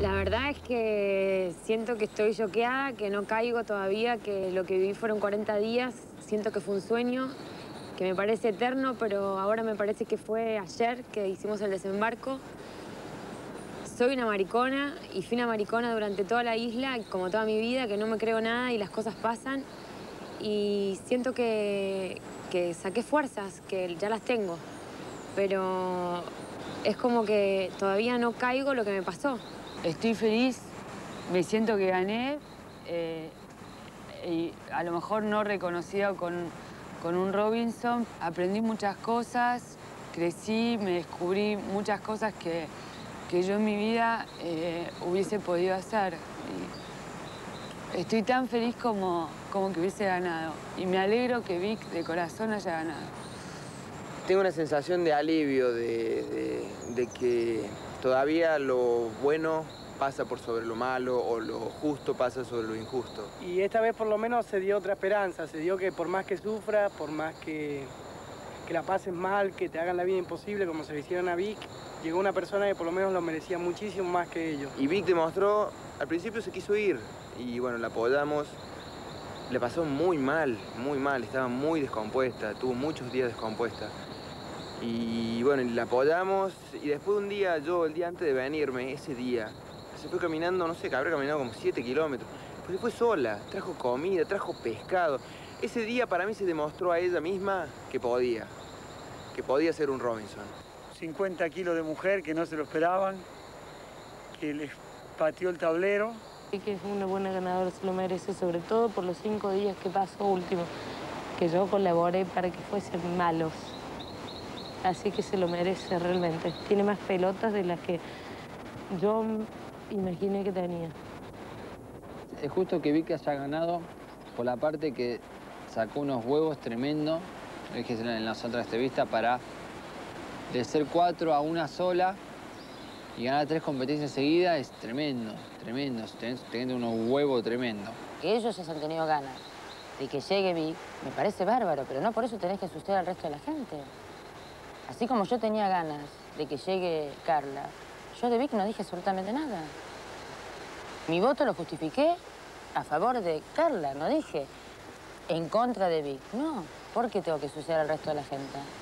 La verdad es que siento que estoy choqueada, que no caigo todavía, que lo que viví fueron 40 días. Siento que fue un sueño, que me parece eterno, pero ahora me parece que fue ayer que hicimos el desembarco. Soy una maricona y fui una maricona durante toda la isla, como toda mi vida, que no me creo nada y las cosas pasan. Y siento que saqué fuerzas, que ya las tengo, pero es como que todavía no caigo lo que me pasó. Estoy feliz, me siento que gané y a lo mejor no reconocida con un Robinson. Aprendí muchas cosas, crecí, me descubrí muchas cosas que yo en mi vida hubiese podido hacer. Y estoy tan feliz como que hubiese ganado. Y me alegro que Vic de corazón haya ganado. Tengo una sensación de alivio, de que todavía lo bueno pasa por sobre lo malo o lo justo pasa sobre lo injusto. Y esta vez por lo menos se dio otra esperanza, se dio que por más que sufras, por más que la pases mal, que te hagan la vida imposible como se le hicieron a Vic, llegó una persona que por lo menos lo merecía muchísimo más que ellos. Y Vic demostró, al principio se quiso ir y bueno, la apoyamos. Le pasó muy mal, estaba muy descompuesta, tuvo muchos días descompuesta. Y bueno, la apoyamos y después de un día, el día antes de venirme, ese día, se fue caminando, no sé, habrá caminado como 7 kilómetros. Pues se fue sola, trajo comida, trajo pescado. Ese día para mí se demostró a ella misma que podía ser un Robinson. 50 kilos de mujer que no se lo esperaban, que les pateó el tablero. Y que es una buena ganadora, se lo merece, sobre todo por los 5 días que pasó último, que yo colaboré para que fuesen malos. Así que se lo merece realmente. Tiene más pelotas de las que yo imaginé que tenía. Es justo que Vic haya ganado por la parte que sacó unos huevos tremendos, lo dije en las otras entrevistas, para de ser 4 a una sola y ganar 3 competencias seguidas es tremendo, tremendo, teniendo unos huevos tremendos. Que ellos hayan tenido ganas de que llegue Vic, me parece bárbaro, pero no por eso tenés que asustar al resto de la gente. Así como yo tenía ganas de que llegue Carla, yo de Vic no dije absolutamente nada. Mi voto lo justifiqué a favor de Carla, no dije en contra de Vic. No, ¿por qué tengo que asociar al resto de la gente?